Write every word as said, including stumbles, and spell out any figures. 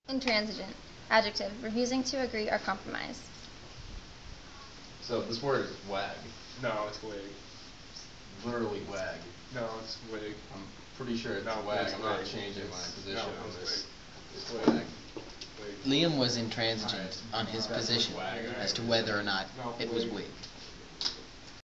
Intransigent. Adjective. Refusing to agree or compromise. So this word is wag. No, it's wig. It's literally wag. No, it's wig. I'm pretty sure it's no, wag. it's I'm not wig. changing it's, my position no, on it's this. Wig. It's wig. wag. Wig. Liam was intransigent on his That's position wag. as to whether or not it was wig.